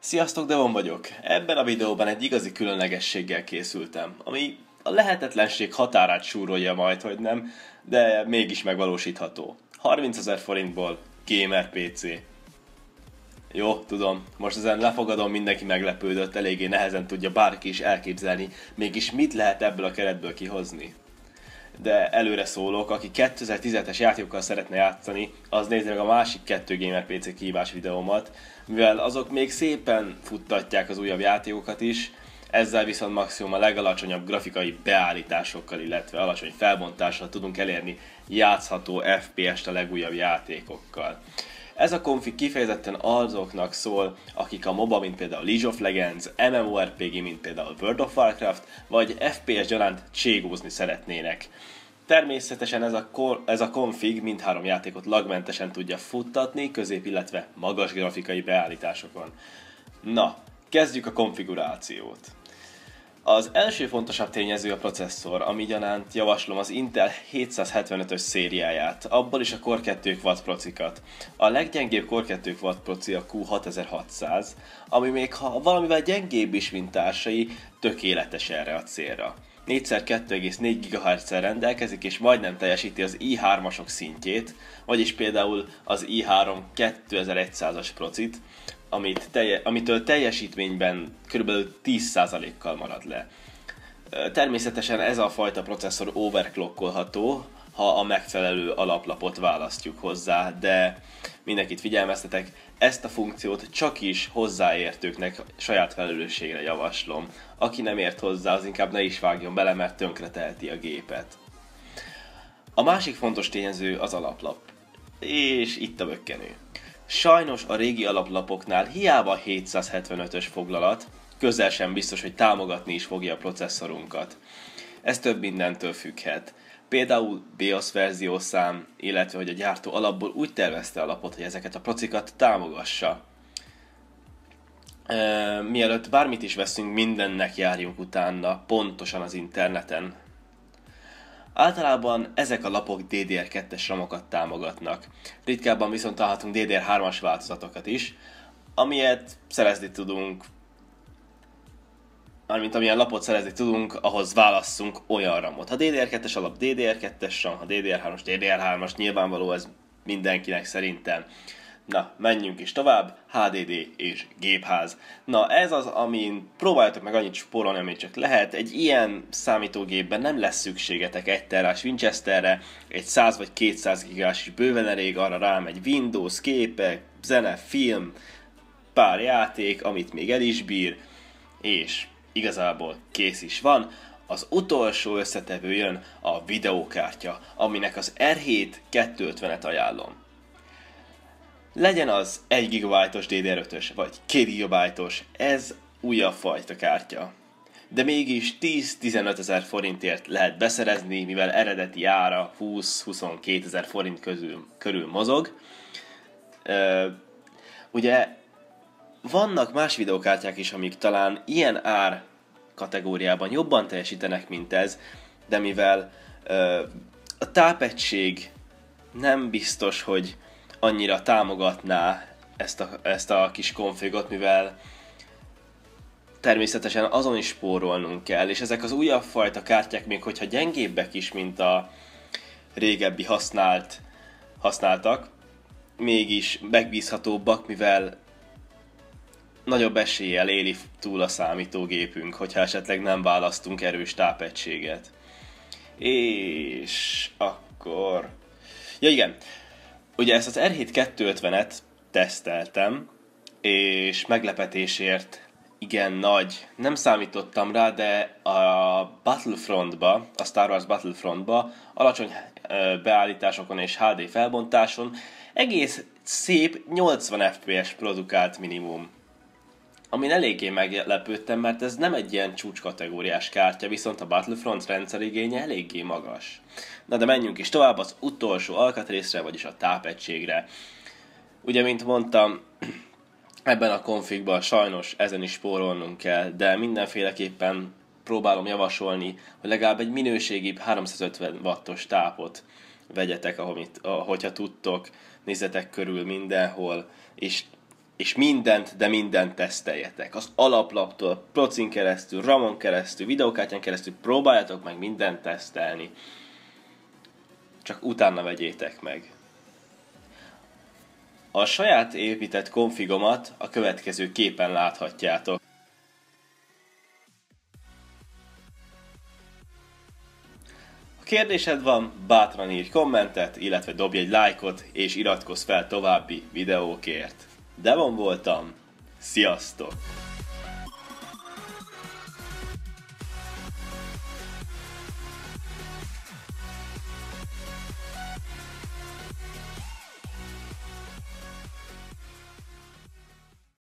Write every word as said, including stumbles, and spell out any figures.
Sziasztok, Devon vagyok. Ebben a videóban egy igazi különlegességgel készültem, ami a lehetetlenség határát súrolja majd, hogy nem, de mégis megvalósítható. harmincezer forintból gamer pé cé. Jó, tudom, most ezen lefogadom, mindenki meglepődött, eléggé nehezen tudja bárki is elképzelni, mégis mit lehet ebből a keretből kihozni. De előre szólok, aki kétezer-tizenhetes játékokkal szeretne játszani, az nézze meg a másik kettő gamer pé cé kihívás videómat, mivel azok még szépen futtatják az újabb játékokat is, ezzel viszont maximum a legalacsonyabb grafikai beállításokkal, illetve alacsony felbontással tudunk elérni játszható ef pé est a legújabb játékokkal. Ez a konfig kifejezetten azoknak szól, akik a MOBA, mint például League of Legends, em em o er pé gé, mint például World of Warcraft, vagy ef pé es gyanánt cségózni szeretnének. Természetesen ez a, ez a konfig mindhárom játékot lagmentesen tudja futtatni, közép, illetve magas grafikai beállításokon. Na, kezdjük a konfigurációt. Az első fontosabb tényező a processzor, ami gyanánt javaslom az Intel hétszázhetvenötös szériáját, abból is a Core kettő Quad procikat. A leggyengébb Core kettő Quad proci a Q hatezerhatszáz, ami még ha valamivel gyengébb is, mint társai, tökéletes erre a célra. négy szer kettő egész négy gigahertz-szel rendelkezik, és majdnem teljesíti az i hármasok szintjét, vagyis például az i három kétezer-százas procit, amit telje, amitől teljesítményben kb. tíz százalékkal marad le. Természetesen ez a fajta processzor overclockolható, ha a megfelelő alaplapot választjuk hozzá, de mindenkit figyelmeztetek, ezt a funkciót csak is hozzáértőknek saját felelősségre javaslom. Aki nem ért hozzá, az inkább ne is vágjon bele, mert tönkreteheti a gépet. A másik fontos tényező az alaplap. És itt a bökkenő. Sajnos a régi alaplapoknál hiába hétszázhetvenötös foglalat, közel sem biztos, hogy támogatni is fogja a processzorunkat. Ez több mindentől függhet. Például BIOS verziószám, illetve hogy a gyártó alapból úgy tervezte a lapot, hogy ezeket a procikat támogassa. E, mielőtt bármit is veszünk, mindennek járjunk utána, pontosan az interneten. Általában ezek a lapok dé dé er kettes ramokat támogatnak. Ritkábban viszont találhatunk dé dé er hármas változatokat is, amilyet szerezni tudunk, mármint amilyen lapot szerezni tudunk, ahhoz válasszunk olyan ramot. Ha dé dé er kettes alap dé dé er kettes ram, ha dé dé er hármas dé dé er hármas, nyilvánvaló ez mindenkinek szerintem. Na, menjünk is tovább, há dé dé és gépház. Na, ez az, amin próbáljátok meg annyit spórolni, amit csak lehet. Egy ilyen számítógépben nem lesz szükségetek egy terás Winchesterre, egy száz vagy kétszáz gigás is bőven elég, arra rámegy Windows, képek, zene, film, pár játék, amit még el is bír, és igazából kész is van. Az utolsó összetevő jön, a videókártya, aminek az er hét kétszázötvenet ajánlom. Legyen az egy gigabájtos dé dé er ötös vagy két gigabájtos, ez újabb fajta kártya. De mégis tíz-tizenöt ezer forintért lehet beszerezni, mivel eredeti ára húsz-huszonkettő ezer forint közül, körül mozog. Ö, ugye vannak más videókártyák is, amik talán ilyen ár kategóriában jobban teljesítenek, mint ez, de mivel ö, a tápegység nem biztos, hogy annyira támogatná ezt a, ezt a kis konfigot, mivel természetesen azon is spórolnunk kell, és ezek az újabb fajta kártyák, még hogyha gyengébbek is, mint a régebbi használt, használtak, mégis megbízhatóbbak, mivel nagyobb eséllyel éli túl a számítógépünk, hogyha esetleg nem választunk erős tápegységet. És akkor... Ja igen, ugye ezt az er hét kétszázötvenet teszteltem, és meglepetésért igen nagy, nem számítottam rá, de a Battlefrontba, a Star Wars Battlefrontba alacsony beállításokon és há dé felbontáson egész szép nyolcvan ef pé es produkált minimum. Amin eléggé meglepődtem, mert ez nem egy ilyen csúcskategóriás kártya, viszont a Battlefront rendszerigénye eléggé magas. Na de menjünk is tovább az utolsó alkatrészre, vagyis a tápegységre. Ugye, mint mondtam, ebben a konfigban sajnos ezen is spórolnunk kell, de mindenféleképpen próbálom javasolni, hogy legalább egy minőségibb háromszázötven wattos tápot vegyetek, ahogy, ahogyha tudtok, nézzetek körül mindenhol, és és mindent, de mindent teszteljetek. Az alaplaptól, procin keresztül, ramon keresztül, videókártyán keresztül próbáljátok meg mindent tesztelni. Csak utána vegyétek meg. A saját épített konfigomat a következő képen láthatjátok. Ha kérdésed van, bátran írj kommentet, illetve dobj egy lájkot, és iratkozz fel további videókért. Devon voltam, sziasztok!